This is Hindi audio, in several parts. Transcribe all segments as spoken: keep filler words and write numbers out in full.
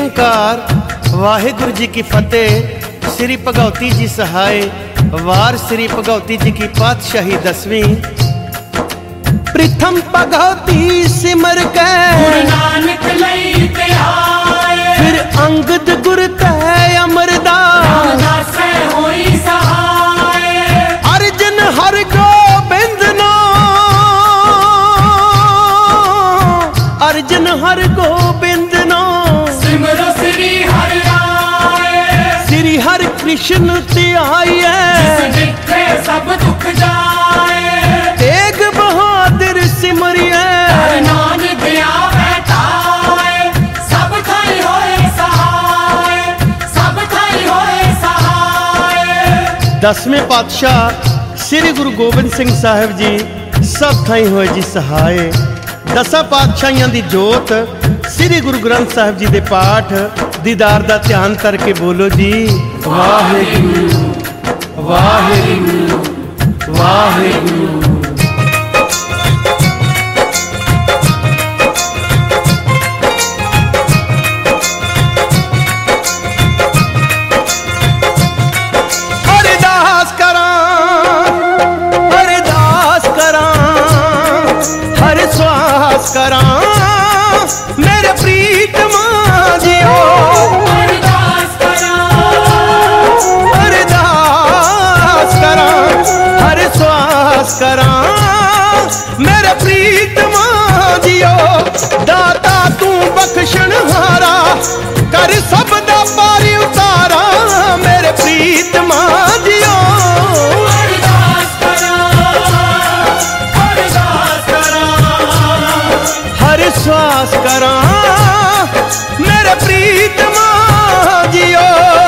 ओंकार वाहिगुरु जी की फतेह। श्री भगवती जी सहाय वार श्री भगवती जी की पातशाही दसवीं। प्रथम भगवती सिमर के गुरु नानक लई ते आए, फिर अंगद गुर तै अमरदास रामदास होई सहाय। अर्जन हर गोबिंद नो, अर्जन हर गोबिंद नो, सिमरो श्री हरि राय। श्री हर कृष्ण त्याइए, जिस डिठे सब दुख जाए। तेग बहादुर सिमरिए, हर नानक आवे ताए, सब थाई होए सहाय, सब थाई होए सहाय। दसवें पातशाह श्री गुरु गोबिंद सिंह साहिब जी सब थाई होए जी सहाय। दसा पातशाहियां दी जोत श्री गुरु ग्रंथ साहिब जी दे पाठ दीदार दा ध्यान करके बोलो जी वाहिगुरु वाहिगुरु वाहिगुरु। अरदास करा अरदास करा हर श्वास करा मेरे प्रीतमा जियो। अरदास करा अरदास करा हर श्वास करा मेरे प्रीतमा जियो। दाता तू बख्शण हारा कर सब दा पारी उतारा मेरे प्रीतमा जियो। अरदास करा अरदास करा हर श्वास करा मेरे प्रीतमा जियो।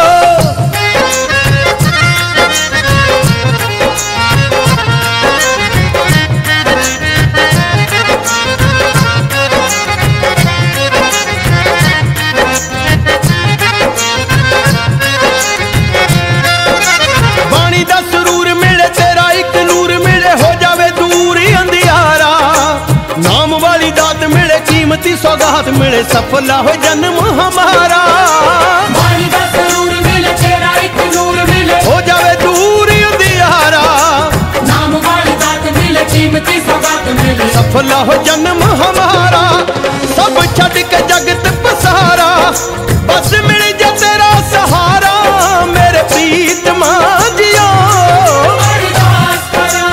बाणी दा सुरूर मिले तेरा एक नूर मिले हो जावे दूर ही अंधियारा। नाम वाली दात मिले कीमती सौगात मिले सफला हो जन्म हमारा। वाणी दा सुरूर मिले तेरा एक नूर मिले, हो जावे दूर ही अंधियारा। नाम वाली दात मिले कीमती सौगात मिले। सफला हो जन्म हमारा सब छड़ के जगत पसारा। बस मिल जा तेरा सहारा मेरे प्रीतमा जियो। अरदास करा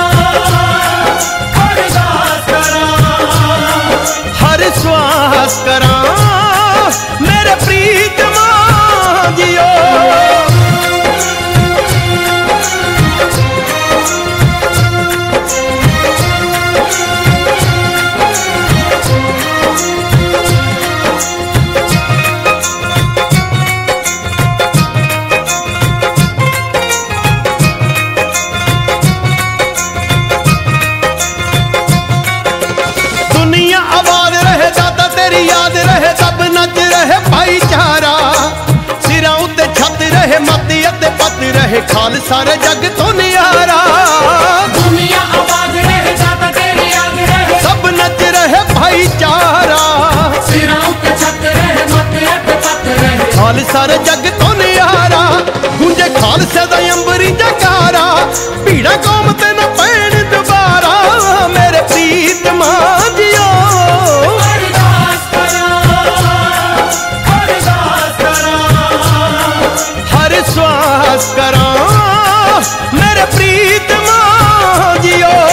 अरदास करा हर श्वास करा मेरे प्रीतमा जियो। दुनिया आबाद रहे दाता तेरी याद रहे सब नच रहे भाईचारा। सिरां उत्ते छत रहे मती अते पत रहे खालसा रे जग तो नियारा। दुनिया आबाद रहे दाता तेरी याद रहे, सब नच रहे भाईचारा। सिरां उत्ते छत रहे मत्थे अते पत रहे। खालसा रे जग तो नियारा गुंजे खालसे दा अंबरी जकारा। भीड़ा कौम ते न पैण दुबारा मेरे प्रीतमा जियो। अरदास करा अरदास करा हर श्वास करा मेरे प्रीतमा जियो।